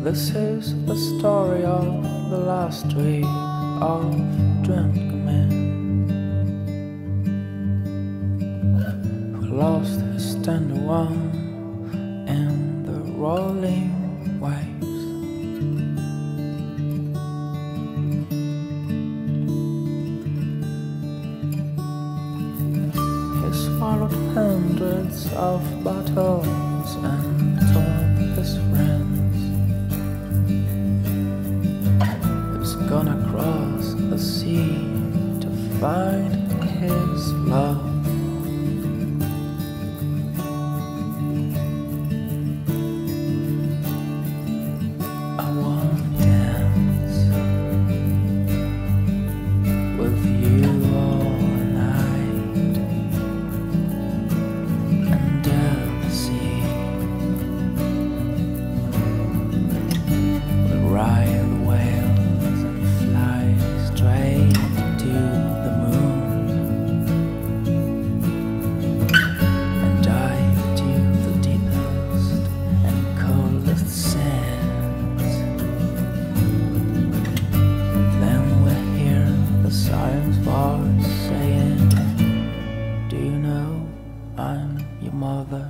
This is the story of the last tree of drunken man who lost his tender one in the rolling waves. He swallowed hundreds of battles and told his friends gonna cross the sea to find his love. I wanna dance with you all night under the sea. We'll ride the whale straight to the moon and dive to the deepest and coldest sands. Then we'll hear the siren's voice saying, "Do you know I'm your mother?"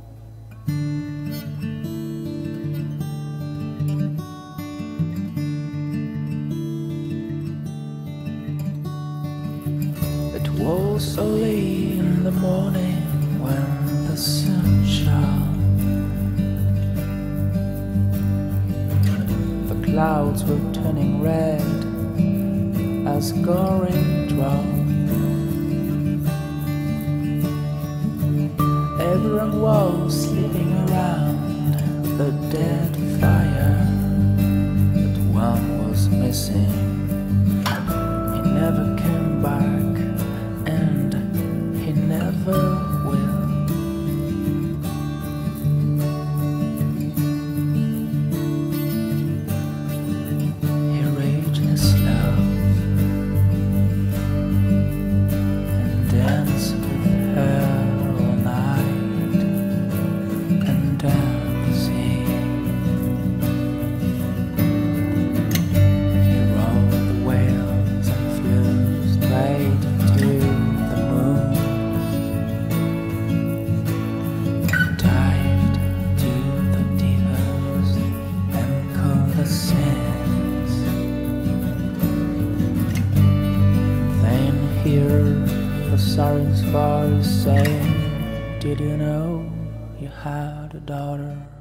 It was early in the morning when the sun shone. The clouds were turning red as goring dropped. Everyone was sleeping around the dead fire, but one was missing. He never came back, and he never will. He raged his love and danced with her all night and down the sea. He rode the whales and flew straight to the moon, dived to the deepest and coldest sands. Then hear the siren's voice saying, "Did you know you had a daughter?"